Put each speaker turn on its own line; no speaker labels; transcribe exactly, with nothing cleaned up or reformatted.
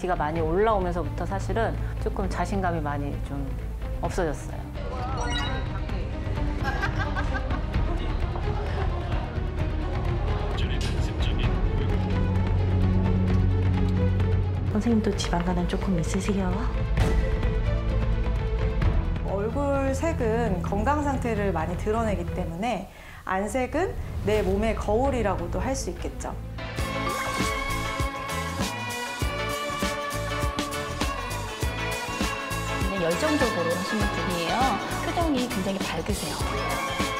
아이티가 많이 올라오면서부터 사실은 조금 자신감이 많이 좀 없어졌어요.
선생님도 지방간은 조금 있으시려?
얼굴 색은 건강 상태를 많이 드러내기 때문에 안색은 내 몸의 거울이라고도 할 수 있겠죠.
열정적으로 하시는 분이에요. 표정이 굉장히 밝으세요.